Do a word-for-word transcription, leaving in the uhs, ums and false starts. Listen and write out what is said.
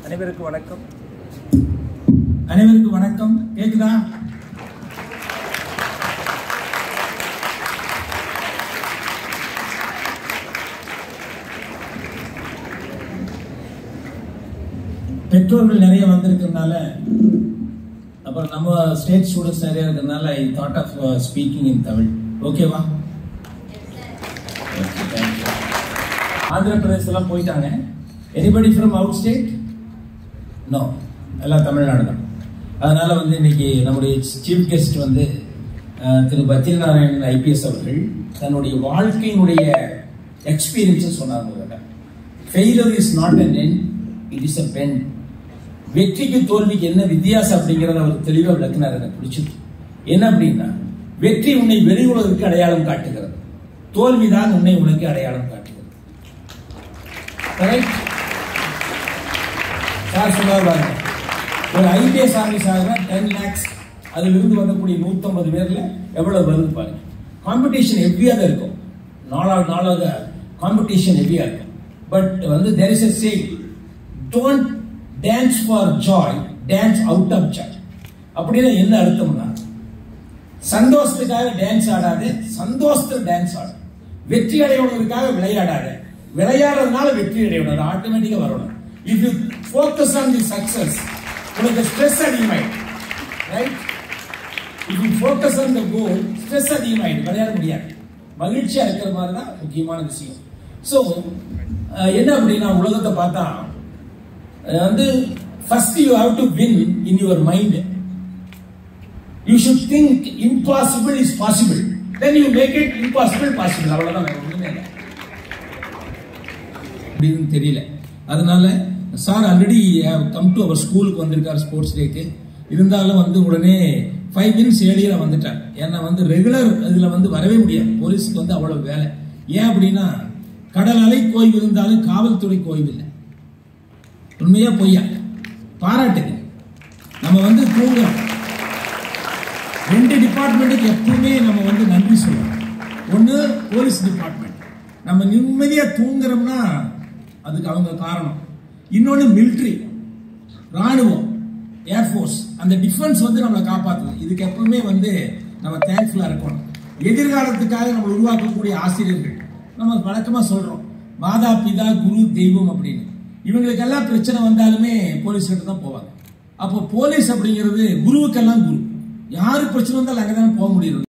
அனைவருக்கும் வணக்கம். அனைவருக்கும் வணக்கம். கேக்குதா? பெற்றோர்கள் நிறைய வந்திருக்கிறதுனால, அப்புறம் நம்ம ஸ்டேட் ஸ்டூடெண்ட்ஸ் நிறைய இருக்கிறதுனால I thought of speaking in Tamil. ஓகேவா? ஆந்திர பிரதேசம் போயிட்டாங்க. Anybody from out state? No, எல்லாம் தமிழ்நாடு தான். அதனால வந்து இன்னைக்கு நம்முடைய சீஃப் கெஸ்ட் வந்து திரு பத்ரிநாராயணன் ஐபிஎஸ் அவர்கள் தன்னுடைய வாழ்க்கையினுடைய எக்ஸ்பீரியன்ஸ் சொன்னாங்க. Failure is not an end, it is a bend. வெற்றிக்கு தோல்விக்கு என்ன வித்தியாசம் அப்படிங்கறத அவர் தெளிவாக விளக்கினார். எனக்கு பிடிச்சது என்ன அப்படின்னா, வெற்றி உன்னை வெளி உலகிற்கு அடையாளம் காட்டுகிறது, தோல்விதான் உன்னை உனக்கு அடையாளம் காட்டுகிறது. சார் சொல்லுவாங்க, ஒரு ஐபிஎஸ் ஆபீஸாக டென் லேக்ஸ் அதுல இருந்து வரக்கூடிய நூத்தி ஐம்பது பேர்ல எவ்வளவு வருது பாருங்க. காம்படிஷன் ஹெவியாக இருக்கும், நாளாக நாளாக காம்படிஷன் ஹெவியா இருக்கும். பட் வந்து there is a saying, don't dance for joy, dance out of joy. அப்படின்னா என்ன அர்த்தம்னா, சந்தோஷத்துக்காக டான்ஸ் ஆடாது, சந்தோஷத்துக்கு டான்ஸ் ஆடும். வெற்றி அடைவதற்காக விளையாடாது, விளையாடுறதுனால வெற்றி அடைவது ஆட்டோமேட்டிக்கா வரணும். If you focus on the success, உங்களுக்கு ஸ்ட்ரெஸ் அதிகமாயிடும். Right? If you focus on the goal, stress அதிகமாயிடும், விளையாட முடியாது. மகிழ்ச்சியா இருக்கிற மாதிரி தான் முக்கியமான விஷயம். ஸோ என்ன அப்படின்னா, உலகத்தை பார்த்தா வந்து first you have to win in your mind. You should think impossible is possible, then you make it impossible possible. அவ்வளவுதான், ஒண்ணுமே இல்லை. அப்படின்னு தெரியல. அதனால sir already come to our ஸ்கூலுக்கு வந்திருக்காரு ஸ்போர்ட்ஸ் டேக்கு. இருந்தாலும் வந்து உடனே ஃபைவ் மினிட்ஸ் ஏழியரா வந்துட்டார். ஏன்னா வந்து ரெகுலர் இதுல வந்து வரவே முடியாது, போலீஸுக்கு வந்து அவ்வளவு வேலை. ஏன் அப்படின்னா, கடல் அலை ஓய்வு இருந்தாலும் காவல்துறைக்கு ஓய்வு இல்லை. உண்மையா பொய்யா? பாராட்டுங்க. நம்ம வந்து தூங்குறோம். ரெண்டு டிபார்ட்மெண்ட்டுக்கு எப்பவுமே நம்ம வந்து நன்றி சொல்லுவோம். ஒன்னு போலீஸ் டிபார்ட்மெண்ட், நம்ம நிம்மதியா தூங்குறோம்னா அதுக்கு அவங்க காரணம். இன்னொன்னு மிலிட்டரி, ராணுவம், ஏர்போர்ஸ், அந்த டிஃபென்ஸ் வந்து நம்மளை காப்பாற்றுது. இதுக்கு எப்பவுமே வந்து நம்ம தேங்க்ஃபுல்லா இருக்கணும். எதிர்காலத்துக்காக நம்ம உருவாக்கக்கூடிய ஆசிரியர்கள், நம்ம வழக்கமா சொல்றோம் மாதா பிதா குரு தெய்வம் அப்படின்னு. இவங்களுக்கெல்லாம் பிரச்சனை வந்தாலுமே போலீஸ் கிட்ட தான் போவாங்க. அப்போ போலீஸ் அப்படிங்கிறது குருவுக்கெல்லாம் குரு. யாருக்கு பிரச்சனை வந்தாலும் அங்கதான் போக முடியும்.